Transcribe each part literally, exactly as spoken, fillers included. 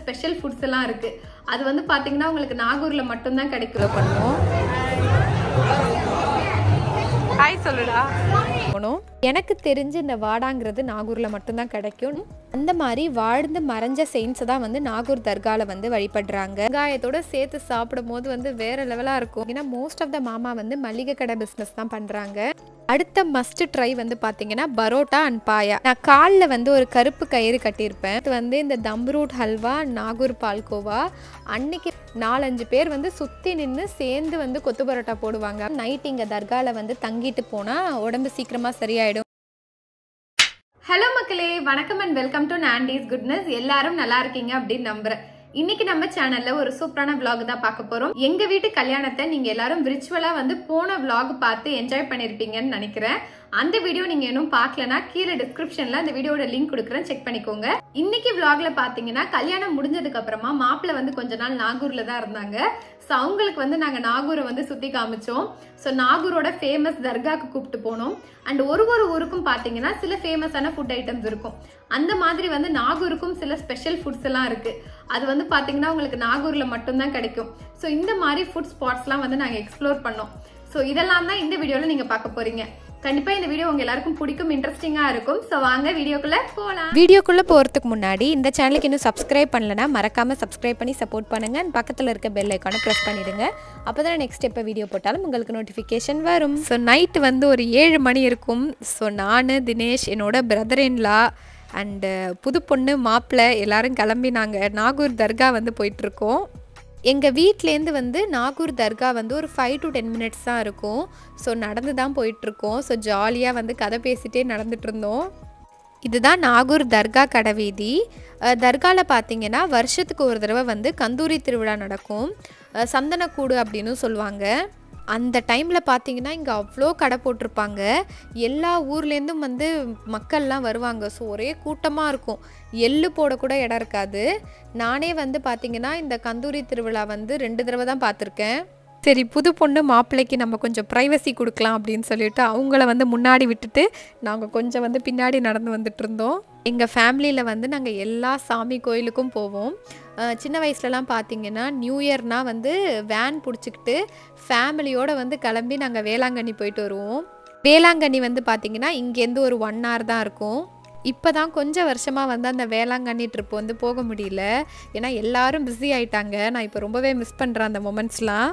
Special foods எல்லாம் இருக்கு. அது வந்து பாத்தீங்கன்னா உங்களுக்கு நாகூர்ல மட்டும் தான் கிடைக்கும். பண்ணுவோம். ஹாய் சொல்லுடா. எனக்கு தெரிஞ்ச இந்த வாடாங்கிறது நாகூர்ல மட்டும்தான் கிடைக்கும். அந்த மாதிரி வாழ்ந்து மறைஞ்ச செயின்ஸை தான் வந்து நாகூர் தர்கால வந்து வழிபடுறாங்க. வெங்காயத்தோட சேர்த்து சாப்பிடும் போது வந்து வேற லெவலா இருக்கும். ஏன்னா மோஸ்ட் ஆஃப் த மாமா வந்து மளிகை கடை பிஸ்னஸ் தான் பண்றாங்க. அடுத்த மஸ்ட் ட்ரை வந்து பார்த்தீங்கன்னா பரோட்டா அண்ட் பாயா. நான் காலில் வந்து ஒரு கருப்பு கயிறு கட்டியிருப்பேன். இது வந்து இந்த தம்ரூட் ஹல்வா, நாகூர் பால்கோவா. அன்னைக்கு நாலஞ்சு பேர் வந்து சுற்றி நின்று சேர்ந்து வந்து கொத்து பரோட்டா போடுவாங்க. நைட் இங்கே தர்காவில் வந்து தங்கிட்டு போனால் உடம்பு சீக்கிரமாக சரியாயிடும். ஹலோ மக்களே, வணக்கம் and welcome to Nandy's Goodness. எல்லாரும் நல்லா இருக்கீங்க அப்படின்னு நம்புறேன். இன்னைக்கு நம்ம சேனல்ல ஒரு சூப்பரான vlog தான் பார்க்க போறோம். எங்க வீட்டு கல்யாணத்தை நீங்க எல்லாரும் விர்ச்சுவலா வந்து போன vlog பார்த்து என்ஜாய் பண்ணிருப்பீங்கன்னு நினைக்கிறேன். அந்த வீடியோ நீங்க இன்னும் பார்க்கலனா கீழே டிஸ்கிரிப்ஷன்ல அந்த வீடியோட லிங்க் கொடுக்குறேன், செக் பண்ணிக்கோங்க. இன்னைக்கு vlogல பாத்தீங்கன்னா கல்யாணம் முடிஞ்சதுக்கு அப்புறமா மாப்பிள்ளை வந்து கொஞ்ச நாள் நாகூர்ல தான் இருந்தாங்க. ஸோ அவங்களுக்கு வந்து நாங்கள் நாகூரை வந்து சுற்றி காமிச்சோம். ஸோ நாகூரோட ஃபேமஸ் தர்காக்கு கூப்பிட்டு போனோம். அண்ட் ஒரு ஒரு ஊருக்கும் பார்த்தீங்கன்னா சில ஃபேமஸான ஃபுட் ஐட்டம்ஸ் இருக்கும். அந்த மாதிரி வந்து நாகூருக்கும் சில ஸ்பெஷல் ஃபுட்ஸ் எல்லாம் இருக்கு. அது வந்து பார்த்தீங்கன்னா உங்களுக்கு நாகூரில் மட்டும்தான் கிடைக்கும். ஸோ இந்த மாதிரி ஃபுட் ஸ்பாட்ஸ்லாம் வந்து நாங்கள் எக்ஸ்ப்ளோர் பண்ணோம். ஸோ இதெல்லாம் தான் இந்த வீடியோவில் நீங்கள் பார்க்க போறீங்க. கண்டிப்பா இந்த வீடியோ உங்க எல்லாருக்கும் பிடிக்கும், இன்ட்ரெஸ்டிங்கா இருக்கும். சோ வாங்க வீடியோக்குள்ள போலாம். வீடியோக்குள்ள போறதுக்கு முன்னாடி இந்த சேனலுக்கு இன்னும் சப்ஸ்கிரைப் பண்ணலனா மறக்காம சப்ஸ்கிரைப் பண்ணி சப்போர்ட் பண்ணுங்க. அண்ட் பக்கத்துல இருக்க பெல் ஐகானை பிரஸ் பண்ணிடுங்க. அப்பதான் நெக்ஸ்ட் எப்ப வீடியோ போட்டாலும் உங்களுக்கு நோட்டிபிகேஷன் வரும். ஸோ நைட் வந்து ஒரு ஏழு மணி இருக்கும். ஸோ நான், தினேஷ், என்னோட பிரதர் இன்லா அண்டு புது பொண்ணு மாப்பிள்ளை எல்லாரும் கிளம்பி நாங்கள் நாகூர் தர்கா வந்து போயிட்டுருக்கோம். எங்கள் வீட்டிலேருந்து வந்து நாகூர் தர்கா வந்து ஒரு ஃபைவ் டு டென் மினிட்ஸ் தான் இருக்கும். ஸோ நடந்து தான் போயிட்டுருக்கோம். ஸோ ஜாலியாக வந்து கதை பேசிகிட்டே நடந்துட்டு இருந்தோம். இதுதான் நாகூர் தர்கா கடைவீதி. தர்காவில் பார்த்தீங்கன்னா வருஷத்துக்கு ஒரு தடவை வந்து கந்தூரி திருவிழா நடக்கும். சந்தனக்கூடு அப்படின்னு சொல்லுவாங்க. அந்த டைமில் பார்த்தீங்கன்னா இங்கே அவ்வளோ கடை போட்டிருப்பாங்க. எல்லா ஊர்லேருந்தும் வந்து மக்கள்லாம் வருவாங்க. ஸோ ஒரே கூட்டமாக இருக்கும். எள்ளு போடக்கூட இடம் இருக்காது. நானே வந்து பார்த்தீங்கன்னா இந்த கந்தூரி திருவிழா வந்து ரெண்டு தடவை தான் பார்த்துருக்கேன். சரி, புது பொண்ணு மாப்பிள்ளைக்கு நம்ம கொஞ்சம் ப்ரைவசி கொடுக்கலாம் அப்படின்னு சொல்லிட்டு அவங்கள வந்து முன்னாடி விட்டுட்டு நாங்கள் கொஞ்சம் வந்து பின்னாடி நடந்து வந்துட்டு இருந்தோம். எங்கள் ஃபேமிலியில் வந்து நாங்கள் எல்லா சாமி கோயிலுக்கும் போவோம். சின்ன வயசுலலாம் பார்த்தீங்கன்னா நியூ இயர்னால் வந்து வேன் பிடிச்சிக்கிட்டு ஃபேமிலியோடு வந்து கிளம்பி நாங்கள் வேளாங்கண்ணி போயிட்டு வருவோம். வேளாங்கண்ணி வந்து பார்த்திங்கன்னா இங்கேருந்து ஒரு ஒன் ஹவர் தான் இருக்கும். இப்போ தான் கொஞ்சம் வருஷமாக வந்து அந்த வேளாங்கண்ணி ட்ரிப் வந்து போக முடியல. ஏன்னா எல்லாரும் பிஸி ஆகிட்டாங்க. நான் இப்போ ரொம்பவே மிஸ் பண்ணுறேன் அந்த மொமெண்ட்ஸ்லாம்.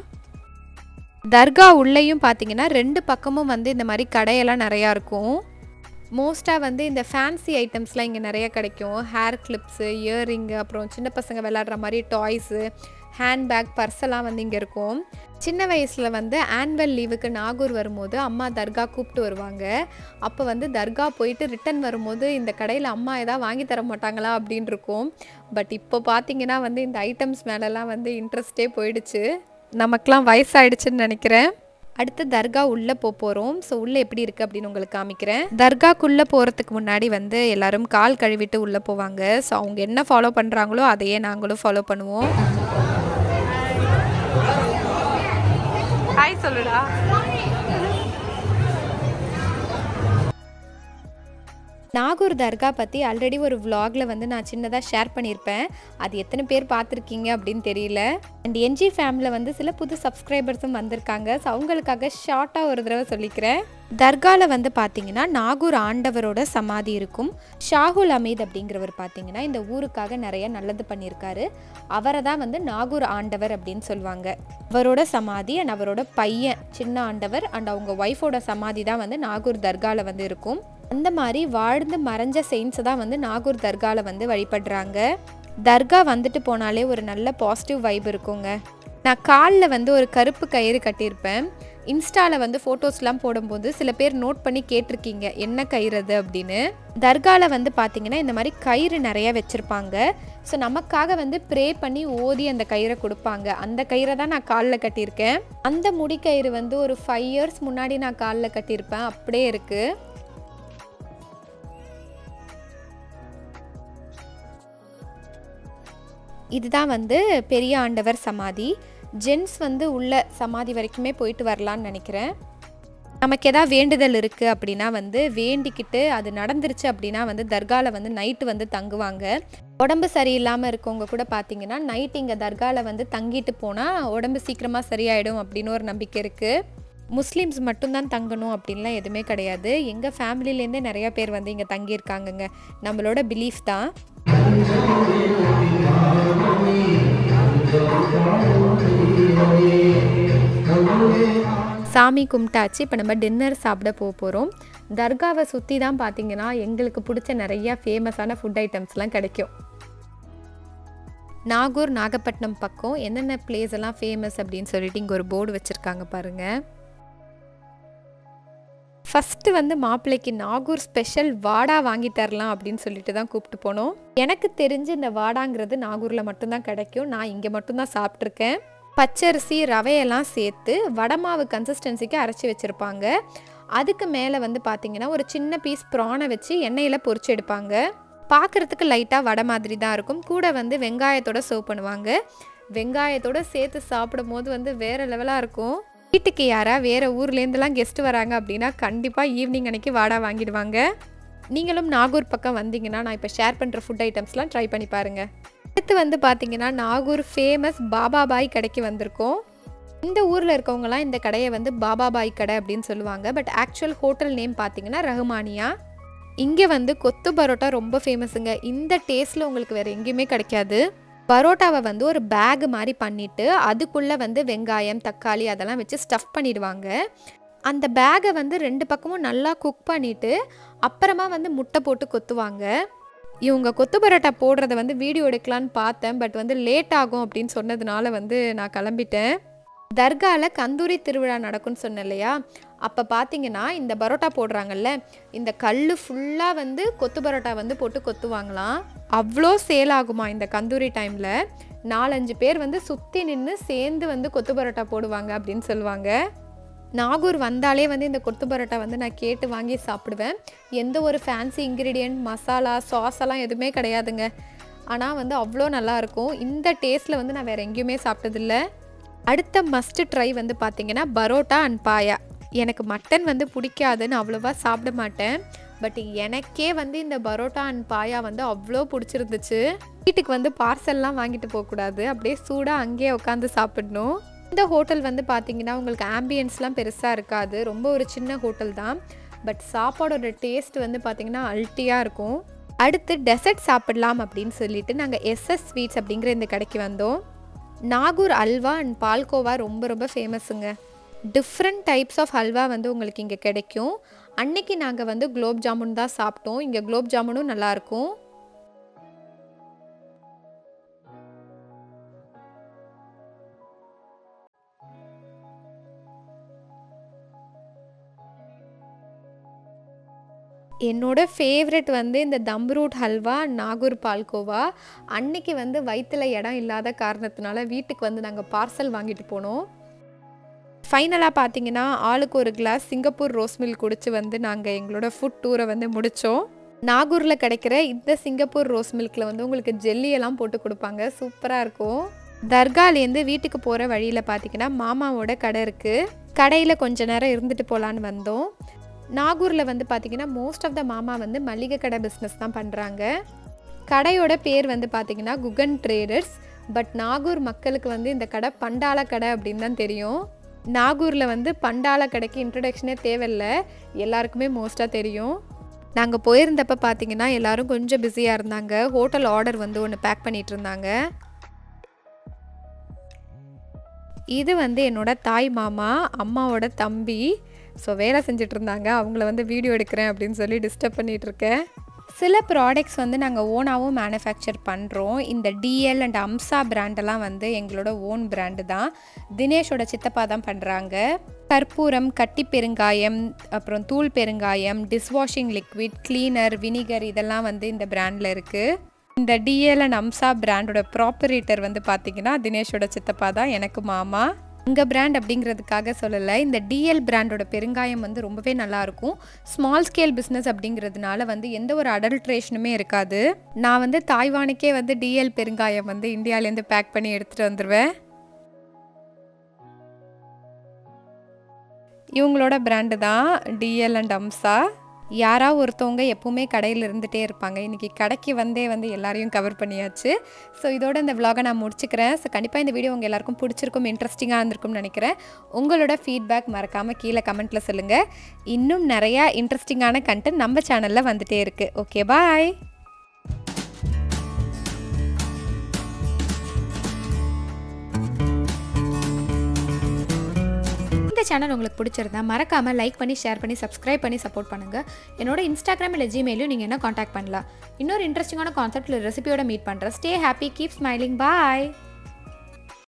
தர்கா உள்ளேயும் பார்த்தீங்கன்னா ரெண்டு பக்கமும் வந்து இந்த மாதிரி கடையெல்லாம் நிறையா இருக்கும். மோஸ்ட்டாக வந்து இந்த ஃபேன்சி ஐட்டம்ஸ்லாம் இங்கே நிறையா கிடைக்கும். ஹேர் கிளிப்ஸு, இயரிங்கு, அப்புறம் சின்ன பசங்க விளையாடுற மாதிரி டாய்ஸு, ஹேண்ட்பேக், பர்ஸெல்லாம் வந்து இங்கே இருக்கும். சின்ன வயசில் வந்து ஆனுவல் லீவுக்கு நாகூர் வரும்போது அம்மா தர்கா கூப்பிட்டு வருவாங்க. அப்போ வந்து தர்கா போயிட்டு ரிட்டன் வரும்போது இந்த கடையில் அம்மா எதாவது வாங்கி தர மாட்டாங்களா அப்படின்னு இருக்கும். பட் இப்போ பார்த்தீங்கன்னா வந்து இந்த ஐட்டம்ஸ் மேலெல்லாம் வந்து இன்ட்ரெஸ்டே போயிடுச்சு. நமக்கெலாம் வயசாயிடுச்சுன்னு நினைக்கிறேன். அடுத்து தர்கா உள்ளே போக போகிறோம். ஸோ உள்ளே எப்படி இருக்குது அப்படின்னு உங்களுக்கு காமிக்கிறேன். தர்காக்குள்ளே போகிறதுக்கு முன்னாடி வந்து எல்லோரும் கால் கழுவிட்டு உள்ளே போவாங்க. ஸோ அவங்க என்ன ஃபாலோ பண்ணுறாங்களோ அதையே நாங்களும் ஃபாலோ பண்ணுவோம். ஹாய் சொல்லுடா. நாகூர் தர்கா பற்றி ஆல்ரெடி ஒரு vlogல வந்து நான் சின்னதாக ஷேர் பண்ணியிருப்பேன். அது எத்தனை பேர் பார்த்துருக்கீங்க அப்படின்னு தெரியல. அண்ட் என்ஜி ஃபேமிலியில் வந்து சில புது சப்ஸ்கிரைபர்ஸும் வந்திருக்காங்க. ஸோ அவங்களுக்காக ஷார்ட்டாக ஒரு தடவை சொல்லிக்கிறேன். தர்காவில் வந்து பார்த்தீங்கன்னா நாகூர் ஆண்டவரோட சமாதி இருக்கும். ஷாகுல் அமீத் அப்படிங்கிறவர் பார்த்தீங்கன்னா இந்த ஊருக்காக நிறைய நல்லது பண்ணியிருக்காரு. அவரை தான் வந்து நாகூர் ஆண்டவர் அப்படின்னு சொல்லுவாங்க. அவரோட சமாதி அண்ட் அவரோட பையன் சின்ன ஆண்டவர் அண்ட் அவங்க ஒய்ஃபோட சமாதி தான் வந்து நாகூர் தர்காவில் வந்து இருக்கும். அந்த மாதிரி வாழ்ந்து மறைஞ்ச செயின்ஸை தான் வந்து நாகூர் தர்காவில் வந்து வழிபடுறாங்க. தர்கா வந்துட்டு போனாலே ஒரு நல்ல பாசிட்டிவ் வைப் இருக்குங்க. நான் காலில் வந்து ஒரு கருப்பு கயிறு கட்டியிருப்பேன். இன்ஸ்டாவில் வந்து ஃபோட்டோஸ்லாம் போடும்போது சில பேர் நோட் பண்ணி கேட்டிருக்கீங்க என்ன கயிறு அது அப்படின்னு. தர்காவில் வந்து பார்த்தீங்கன்னா இந்த மாதிரி கயிறு நிறைய வச்சுருப்பாங்க. ஸோ நமக்காக வந்து ப்ரே பண்ணி ஓதி அந்த கயிறை கொடுப்பாங்க. அந்த கயிறை தான் நான் காலில் கட்டியிருக்கேன். அந்த முடி கயிறு வந்து ஒரு ஃபைவ் இயர்ஸ் முன்னாடி நான் காலில் கட்டியிருப்பேன். அப்படியே இருக்குது. இதுதான் வந்து பெரிய ஆண்டவர் சமாதி. ஜென்ஸ் வந்து உள்ள சமாதி வரைக்குமே போயிட்டு வரலான்னு நினைக்கிறேன். நமக்கு எதாவது வேண்டுதல் இருக்குது அப்படின்னா வந்து வேண்டிக்கிட்டு அது நடந்துருச்சு அப்படின்னா வந்து தர்காவில் வந்து நைட்டு வந்து தங்குவாங்க. உடம்பு சரியில்லாமல் இருக்கவங்க கூட பார்த்தீங்கன்னா நைட்டு இங்கே தர்காவில் வந்து தங்கிட்டு போனால் உடம்பு சீக்கிரமாக சரியாயிடும் அப்படின்னு ஒரு நம்பிக்கை இருக்குது. முஸ்லீம்ஸ் மட்டும்தான் தங்கணும் அப்படின்லாம் எதுவுமே கிடையாது. எங்கள் ஃபேமிலியிலேருந்தே நிறையா பேர் வந்து இங்கே தங்கியிருக்காங்கங்க. நம்மளோட பிலீஃப் தான். சாமி கும்பிட்டாச்சு. இப்போ நம்ம டின்னர் சாப்பிட போக போகிறோம். தர்காவை சுற்றி தான் பார்த்தீங்கன்னா எங்களுக்கு பிடிச்ச நிறையா ஃபேமஸான ஃபுட் ஐட்டம்ஸ்லாம் கிடைக்கும். நாகூர் நாகப்பட்டினம் பக்கம் என்னென்ன பிளேஸ் எல்லாம் ஃபேமஸ் அப்படின்னு சொல்லிட்டு இங்கே ஒரு போர்டு வச்சுருக்காங்க பாருங்கள். ஃபஸ்ட்டு வந்து மாப்பிள்ளைக்கு நாகூர் ஸ்பெஷல் வாடா வாங்கி தரலாம் அப்படின்னு சொல்லிட்டு தான் கூப்பிட்டு போனோம். எனக்கு தெரிஞ்சு இந்த வாடாங்கிறது நாகூரில் மட்டும்தான் கிடைக்கும். நான் இங்கே மட்டும்தான் சாப்பிட்ருக்கேன். பச்சரிசி ரவையெல்லாம் சேர்த்து வடமாவு கன்சிஸ்டன்சிக்கு அரைச்சி வச்சுருப்பாங்க. அதுக்கு மேலே வந்து பார்த்திங்கன்னா ஒரு சின்ன பீஸ் ப்ரானை வச்சு எண்ணெயில் பொரிச்சு எடுப்பாங்க. பார்க்குறதுக்கு லைட்டாக வடை மாதிரி தான் இருக்கும். கூட வந்து வெங்காயத்தோடு சர்வ் பண்ணுவாங்க. வெங்காயத்தோடு சேர்த்து சாப்பிடும் போது வந்து வேறு லெவலாக இருக்கும். வீட்டுக்கு யாரா வேறு ஊர்லேருந்துலாம் கெஸ்ட்டு வராங்க அப்படின்னா கண்டிப்பாக ஈவினிங் அன்றைக்கி வாடா வாங்கிடுவாங்க. நீங்களும் நாகூர் பக்கம் வந்தீங்கன்னா நான் இப்போ ஷேர் பண்ணுற ஃபுட் ஐட்டம்ஸ்லாம் ட்ரை பண்ணி பாருங்கள். அடுத்து வந்து பார்த்திங்கன்னா நாகூர் ஃபேமஸ் பாபாபாய் கடைக்கு வந்திருக்கோம். இந்த ஊரில் இருக்கவங்கலாம் இந்த கடையை வந்து பாபாபாய் கடை அப்படின்னு சொல்லுவாங்க. பட் ஆக்சுவல் ஹோட்டல் நேம் பார்த்திங்கன்னா ரஹ்மானியா. இங்கே வந்து கொத்து பரோட்டா ரொம்ப ஃபேமஸுங்க. இந்த டேஸ்ட்டில் உங்களுக்கு வேறு எங்கேயுமே கிடைக்காது. பரோட்டாவை வந்து ஒரு பேக் மாதிரி பண்ணிவிட்டு அதுக்குள்ளே வந்து வெங்காயம் தக்காளி அதெல்லாம் வச்சு ஸ்டஃப் பண்ணிடுவாங்க. அந்த பேகை வந்து ரெண்டு பக்கமும் நல்லா குக் பண்ணிவிட்டு அப்புறமா வந்து முட்டை போட்டு கொத்துவாங்க. இவங்க கொத்து பரோட்டா போடுறத வந்து வீடியோ எடுக்கலான்னு பார்த்தேன். பட் வந்து லேட் ஆகும் அப்படின்னு சொன்னதுனால வந்து நான் கிளம்பிட்டேன். தர்காவில் கந்தூரி திருவிழா நடக்கும்னு சொன்னேன் இல்லையா, அப்போ பார்த்தீங்கன்னா இந்த பரோட்டா போடுறாங்கல்ல, இந்த கல் ஃபுல்லாக வந்து கொத்து பரோட்டா வந்து போட்டு கொத்துவாங்களாம். அவ்வளோ சேல் ஆகுமா இந்த கந்தூரி டைமில். நாலஞ்சு பேர் வந்து சுற்றி நின்று சேர்ந்து வந்து கொத்து பரோட்டா போடுவாங்க அப்படின்னு சொல்லுவாங்க. நாகூர் வந்தாலே வந்து இந்த கொத்து பரோட்டா வந்து நான் கேட்டு வாங்கி சாப்பிடுவேன். எந்த ஒரு ஃபேன்சி இன்க்ரீடியன்ட் மசாலா சாஸ் எல்லாம் எதுவுமே கிடையாதுங்க. ஆனால் வந்து அவ்வளோ நல்லாயிருக்கும். இந்த டேஸ்ட்டில் வந்து நான் வேறு எங்கேயுமே சாப்பிட்டதில்லை. அடுத்த மஸ்ட்டு ட்ரை வந்து பார்த்திங்கன்னா பரோட்டா அண்ட் பாயா. எனக்கு மட்டன் வந்து பிடிக்காதுன்னு அவ்வளோவா சாப்பிட மாட்டேன். பட் எனக்கே வந்து இந்த பரோட்டா அண்ட் பாயா வந்து அவ்வளோ பிடிச்சிருந்துச்சு. வீட்டுக்கு வந்து பார்சல்லாம் வாங்கிட்டு போகக்கூடாது, அப்படியே சூடாக அங்கேயே உட்காந்து சாப்பிடணும். இந்த ஹோட்டல் வந்து பார்த்திங்கன்னா உங்களுக்கு ஆம்பியன்ஸ்லாம் பெருசாக இருக்காது. ரொம்ப ஒரு சின்ன ஹோட்டல் தான். பட் சாப்பாடோட டேஸ்ட் வந்து பார்த்திங்கன்னா அல்ட்டியாக இருக்கும். அடுத்து டெசர்ட் சாப்பிடலாம் அப்படின்னு சொல்லிட்டு நாங்கள் எஸ்எஸ் ஸ்வீட்ஸ் அப்படிங்கிற இந்த கடைக்கு வந்தோம். நாகூர் அல்வா அண்ட் பால்கோவா ரொம்ப ரொம்ப ஃபேமஸுங்க. டிஃப்ரெண்ட் டைப்ஸ் ஆஃப் ஹல்வா வந்து உங்களுக்கு இங்கே கிடைக்கும். அன்னைக்கு நாங்கள் வந்து குலோப் ஜாமுன் தான் சாப்பிட்டோம். இங்கே குலோப் ஜாமுனும் நல்லாயிருக்கும். என்னோட ஃபேவரெட் வந்து இந்த தம்ரூட் ஹல்வா நாகூர் பால்கோவா. அன்னைக்கு வந்து வயிற்றில் இடம் இல்லாத காரணத்தினால வீட்டுக்கு வந்து நாங்கள் பார்சல் வாங்கிட்டு போனோம். ஃபைனலாக பார்த்தீங்கன்னா ஆளுக்கு ஒரு கிளாஸ் சிங்கப்பூர் ரோஸ் மில்க் குடிச்சு வந்து நாங்கள் எங்களோட ஃபுட் டூரை வந்து முடித்தோம். நாகூரில் கிடைக்கிற இந்த சிங்கப்பூர் ரோஸ் மில்கில் வந்து உங்களுக்கு ஜெல்லியெல்லாம் போட்டு கொடுப்பாங்க. சூப்பராக இருக்கும். தர்காலேருந்து வீட்டுக்கு போகிற வழியில் பார்த்தீங்கன்னா மாமாவோட கடை இருக்குது. கடையில் கொஞ்ச நேரம் இருந்துட்டு போகலான்னு வந்தோம். நாகூரில் வந்து பார்த்திங்கன்னா மோஸ்ட் ஆஃப் த மாமா வந்து மளிகை கடை பிஸ்னஸ் தான் பண்ணுறாங்க. கடையோட பேர் வந்து பார்த்திங்கன்னா குகன் ட்ரேடர்ஸ். பட் நாகூர் மக்களுக்கு வந்து இந்த கடை பண்டால கடை அப்படின்னு தான் தெரியும். நாகூரில் வந்து பண்டால கடைக்கு இன்ட்ரடக்ஷனே தேவையில்லை, எல்லாருக்குமே மோஸ்ட்டாக தெரியும். நாங்கள் போயிருந்தப்போ பார்த்திங்கன்னா எல்லோரும் கொஞ்சம் பிஸியாக இருந்தாங்க. ஹோட்டல் ஆர்டர் வந்து ஒன்று பேக் பண்ணிகிட்டு இருந்தாங்க. இது வந்து என்னோட தாய் மாமா அம்மாவோட தம்பி. ஸோ வேலை செஞ்சுட்டு இருந்தாங்க. அவங்கள வந்து வீடியோ எடுக்கிறேன் அப்படின்னு சொல்லி டிஸ்டர்ப் பண்ணிகிட்ருக்கேன். சில ப்ராடக்ட்ஸ் வந்து நாங்கள் ஓனாகவும் மேனுஃபேக்சர் பண்ணுறோம். இந்த டிஎல் அண்ட் அம்சா பிராண்டெல்லாம் வந்து எங்களோட ஓன் பிராண்டு தான். தினேஷோட சித்தப்பா தான் பண்ணுறாங்க. கற்பூரம், கட்டி பெருங்காயம், அப்புறம் தூள் பெருங்காயம், டிஷ்வாஷிங் லிக்விட், கிளீனர், வினிகர் இதெல்லாம் வந்து இந்த பிராண்டில் இருக்குது. இந்த டிஎல் அண்ட் அம்சா பிராண்டோட ப்ராப்பரேட்டர் வந்து பார்த்திங்கன்னா தினேஷோட சித்தப்பா தான், எனக்கு மாமா. உங்கள் பிராண்ட் அப்படிங்கிறதுக்காக சொல்லலை. இந்த டிஎல் பிராண்டோட பெருங்காயம் வந்து ரொம்பவே நல்லாயிருக்கும். ஸ்மால் ஸ்கேல் பிஸ்னஸ் அப்படிங்கிறதுனால வந்து எந்த ஒரு அடல்ட்ரேஷனுமே இருக்காது. நான் வந்து தாய்வானுக்கே வந்து டிஎல் பெருங்காயம் வந்து இந்தியாவிலேருந்து பேக் பண்ணி எடுத்துகிட்டு வந்துடுவேன். இவங்களோட பிராண்டு தான் டிஎல் அண்ட் அம்சா. யாராவது ஒருத்தவங்க எப்போவுமே கடையில் இருந்துகிட்டே இருப்பாங்க. இன்றைக்கி கடைக்கு வந்தே வந்து எல்லாரையும் கவர் பண்ணியாச்சு. ஸோ இதோட இந்த விலாகை நான் முடிச்சுக்கிறேன். ஸோ கண்டிப்பாக இந்த வீடியோ உங்கள் எல்லாருக்கும் பிடிச்சிருக்கும், இன்ட்ரெஸ்டிங்காக இருந்திருக்கும்னு நினைக்கிறேன். உங்களோட ஃபீட்பேக் மறக்காமல் கீழே கமெண்ட்டில் சொல்லுங்கள். இன்னும் நிறையா இன்ட்ரெஸ்டிங்கான கண்டென்ட் நம்ம சேனலில் வந்துகிட்டே இருக்குது. Okay, bye. இந்த சேனல் உங்களுக்கு பிடிச்சிருந்தா மறக்காமல் லைக் பண்ணி, ஷேர் பண்ணி, சப்ஸ்கிரைப் பண்ணி சப்போர்ட் பண்ணுங்கள். என்னோட இன்ஸ்டாகிராம் இல்லை ஜிமெயிலும் நீங்கள் என்ன காண்டாக்ட் பண்ணலாம். இன்னொரு இன்ட்ரெஸ்டிங்கான கான்செப்ட் இல்லை ரெசிபியோட மீட் பண்ணுறேன். ஸ்டே ஹாப்பி, கீப் ஸ்மைலிங், பாய்.